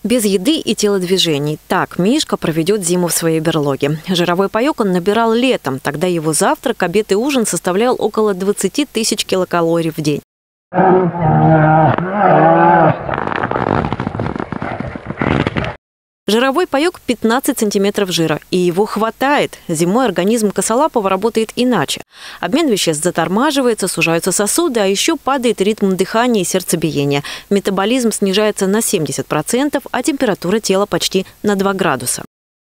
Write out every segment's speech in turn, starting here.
Без еды и телодвижений. Так Мишка проведет зиму в своей берлоге. Жировой паёк он набирал летом. Тогда его завтрак, обед и ужин составлял около 20 тысяч килокалорий в день. Жировой паёк 15 сантиметров жира, и его хватает. Зимой организм косолапого работает иначе. Обмен веществ затормаживается, сужаются сосуды, а еще падает ритм дыхания и сердцебиения. Метаболизм снижается на 70%, а температура тела почти на 2 градуса.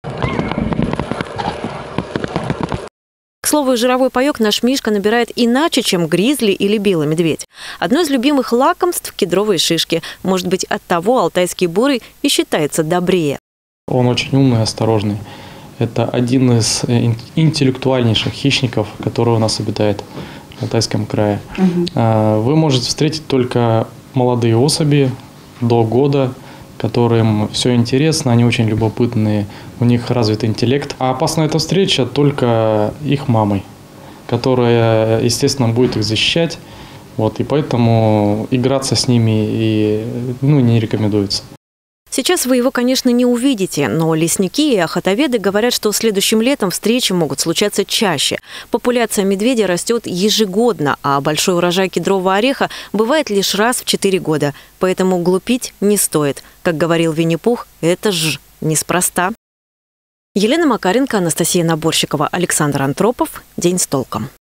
К слову, жировой паёк наш Мишка набирает иначе, чем гризли или белый медведь. Одно из любимых лакомств – кедровые шишки. Может быть, оттого алтайский бурый и считается добрее. Он очень умный, осторожный. Это один из интеллектуальнейших хищников, который у нас обитает в Алтайском крае. Вы можете встретить только молодые особи до года, которым все интересно, они очень любопытные, у них развит интеллект. А опасна эта встреча только их мамой, которая, естественно, будет их защищать. И поэтому играться с ними не рекомендуется. Сейчас вы его, конечно, не увидите, но лесники и охотоведы говорят, что следующим летом встречи могут случаться чаще. Популяция медведя растет ежегодно, а большой урожай кедрового ореха бывает лишь раз в 4 года. Поэтому глупить не стоит. Как говорил Винни-Пух, это ж неспроста. Елена Макаренко, Анастасия Наборщикова, Александр Антропов. День с толком.